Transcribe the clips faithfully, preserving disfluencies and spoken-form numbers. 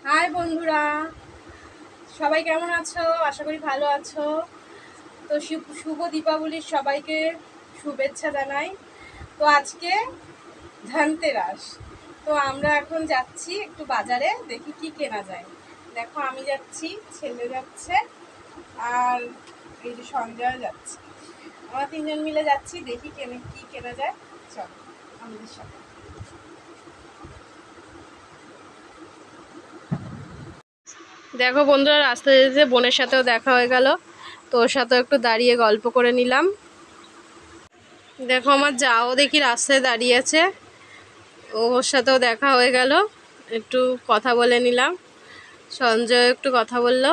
High বন্ধুরা, সবাই কেমন আছো? আশা করি ভালো আছো। তো শুভ দীপাবলির সবাইকে শুভেচ্ছা জানাই। তো আজকে ধনতেরাস, তো আমরা এখন যাচ্ছি একটু বাজারে, দেখি কি কেনা যায়। দেখো আমি যাচ্ছি, ছেলে যাচ্ছে, আর এই যে সঞ্জয় যাচ্ছে। আমরা তিনজন মিলে যাচ্ছি, দেখি কেনে কি কেনা যায়। চলো আমাদের সাথে। দেখো বন্ধুরা, রাস্তায় যেতে বোনের সাথেও দেখা হয়ে গেল, তো ওর সাথেও একটু দাঁড়িয়ে গল্প করে নিলাম। দেখো আমার যাও দেখি রাস্তায় দাঁড়িয়ে আছে, ওর সাথেও দেখা হয়ে গেল, একটু কথা বলে নিলাম। সঞ্জয় একটু কথা বললো।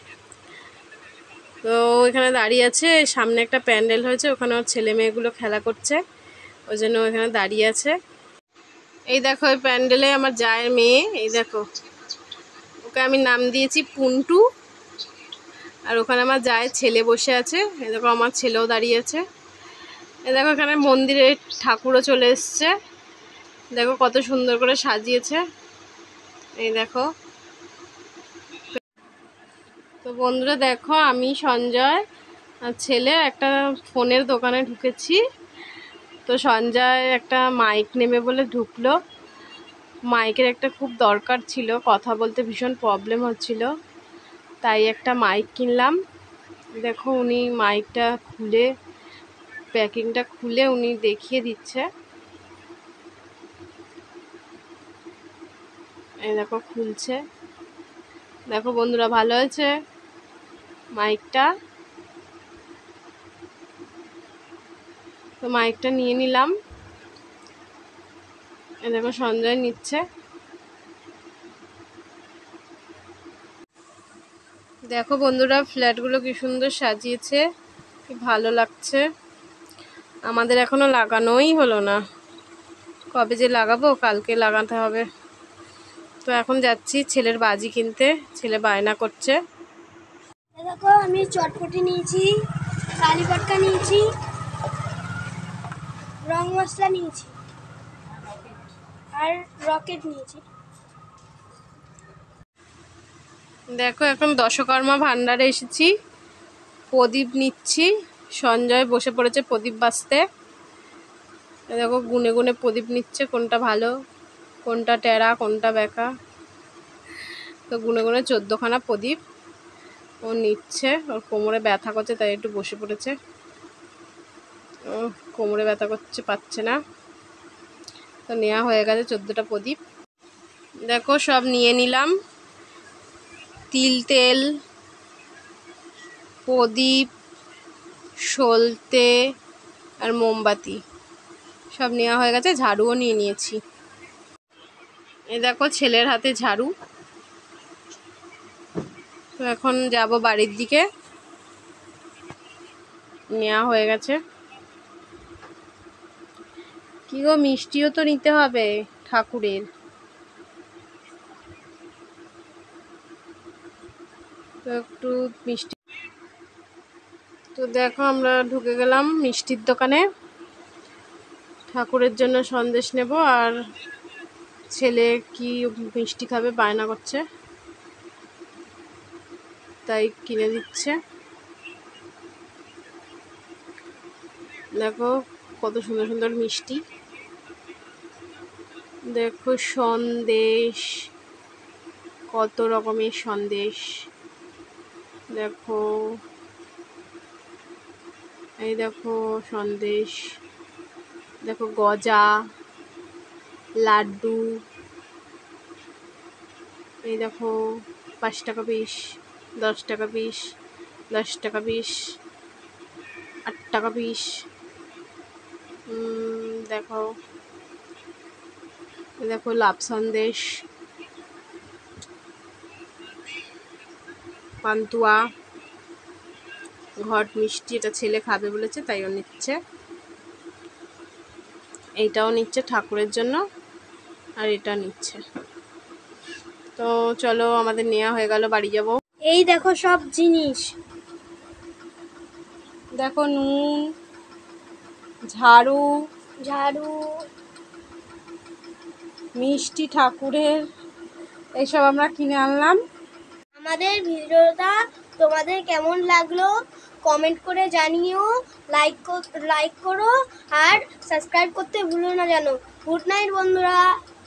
তো এখানে দাঁড়িয়ে আছে, সামনে একটা প্যান্ডেল হয়েছে, ওখানে ওর ছেলে মেয়েগুলো খেলা করছে, ওই জন্য ওখানে দাঁড়িয়ে আছে। এই দেখো ওই প্যান্ডেলে আমার জায়ের মেয়ে, এই দেখো ওকে আমি নাম দিয়েছি পুন্টু। আর ওখানে আমার জায়ের ছেলে বসে আছে, এই দেখো আমার ছেলেও দাঁড়িয়ে আছে। এই দেখো এখানে মন্দিরে ঠাকুরও চলে এসছে, দেখো কত সুন্দর করে সাজিয়েছে। এই দেখো। তো বন্ধুরা দেখো, আমি সঞ্জয় আর ছেলে একটা ফোনের দোকানে ঢুকেছি। তো সঞ্জয় একটা মাইক নেবে বলে ঢুকলো, মাইকের একটা খুব দরকার ছিল, কথা বলতে ভীষণ প্রবলেম হচ্ছিল, তাই একটা মাইক কিনলাম। দেখো উনি মাইকটা খুলে, প্যাকিংটা খুলে উনি দেখিয়ে দিচ্ছে। এই দেখো খুলছে, দেখো বন্ধুরা ভালো হয়েছে মাইকটা। তো মাইকটা নিয়ে নিলাম, এই দেখো সঞ্জয় নিচ্ছে। দেখো বন্ধুরা ফ্ল্যাটগুলো কি সুন্দর সাজিয়েছে, কি ভালো লাগছে। আমাদের এখনো লাগানোই হলো না, কবে যে লাগাবো, কালকে লাগাতে হবে। তো এখন যাচ্ছি ছেলের বাজি কিনতে, ছেলে বায়না করছে। দেখো আমি চটপটি নিয়েছি, কালি পটকা নিয়েছি, রং মশলা নিয়েছি আর রকেট নিয়েছি। দেখো এখন দশকর্মা ভান্ডারে এসেছি, প্রদীপ নিচ্ছি। সঞ্জয় বসে পড়েছে প্রদীপ বাজতে, দেখো গুনে গুনে প্রদীপ নিচ্ছে, কোনটা ভালো কোনটা টেরা কোনটা বেঁকা। তো গুনে গুনে চোদ্দোখানা প্রদীপ ও নিচ্ছে। ওর কোমরে ব্যথা করছে তাই একটু বসে পড়েছে, ও কোমরে ব্যথা করছে পাচ্ছে না। তো নেওয়া হয়ে গেছে চোদ্দোটা প্রদীপ। দেখো সব নিয়ে নিলাম, তিল তেল, প্রদীপ, সলতে আর মোমবাতি সব নেওয়া হয়ে গেছে, ঝাড়ুও নিয়ে নিয়েছি। এই দেখো ছেলের হাতে ঝাড়ু। তো এখন যাব বাড়ির দিকে, নেওয়া হয়ে গেছে। কি গো, মিষ্টিও তো নিতে হবে ঠাকুরের, তো একটু মিষ্টি। তো দেখো আমরা ঢুকে গেলাম মিষ্টির দোকানে, ঠাকুরের জন্য সন্দেশ নেব, আর ছেলে কি মিষ্টি খাবে বায়না করছে, তাই কিনে দিচ্ছে। দেখো কত সুন্দর সুন্দর মিষ্টি, দেখো সন্দেশ, কত রকমের সন্দেশ। দেখো এই দেখো সন্দেশ, দেখো গজা, লাড্ডু, এই দেখো পাঁচ টাকা পিস, দশ টাকা পিস, দশ টাকা পিস, আট টাকা পিস। দেখো দেখো লাভ সন্দেশ, পান্তুয়া, ঘট মিষ্টি, এটা ছেলে খাবে বলেছে তাই ও নিচ্ছে। এইটাও নিচ্ছে ঠাকুরের জন্য, আর এটা নিচ্ছে। তো চলো আমাদের নেওয়া হয়ে গেল, বাড়ি যাব। এই দেখো সব জিনিস, দেখো নুন, ঝাড়ু, ঝাড়ু, মিষ্টি ঠাকুরের, এইসব আমরা কিনে আনলাম। আমাদের ভিডিওটা তোমাদের কেমন লাগলো কমেন্ট করে জানিও, লাইক লাইক করো আর সাবস্ক্রাইব করতে ভুলো না যেন। গুড নাইট বন্ধুরা।